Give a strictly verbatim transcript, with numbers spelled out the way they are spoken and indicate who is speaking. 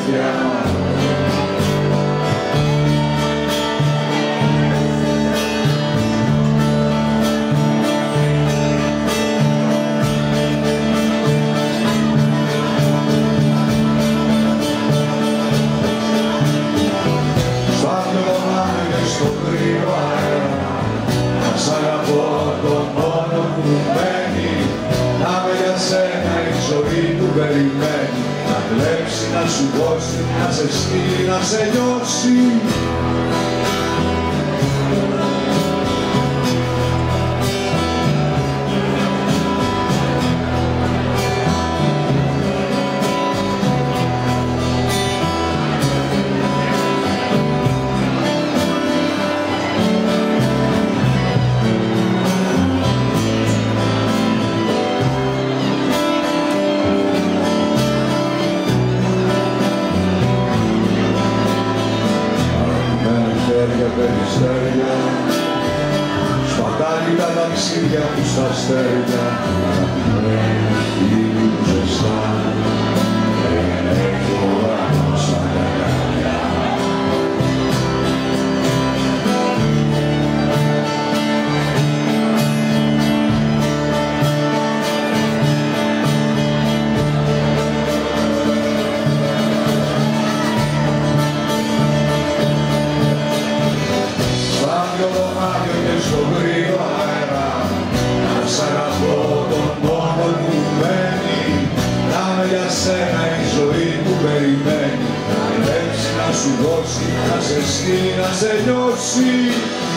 Speaker 1: μάτια. Σ' αγαπώ τον μόνο που μένει, να με για σένα η ζωή του περιμένει, να κλέψει, να σου δώσει, να σε στείλει, να σε νιώσει. Περιστέρια, σπατάλη τα ταξίδια μου στα αστέρια, αγαπημένοι φίλοι μου ζεστά, δεν έχει ο ουρανός σαν τα καρδιά. Στο κρύο αέρα, να σ' αγαπώ τον πόνο που μένει, να με για σένα η ζωή που περιμένει, να ελέγξει, να σου δώσει, να σε στείλει, να σε νιώσει.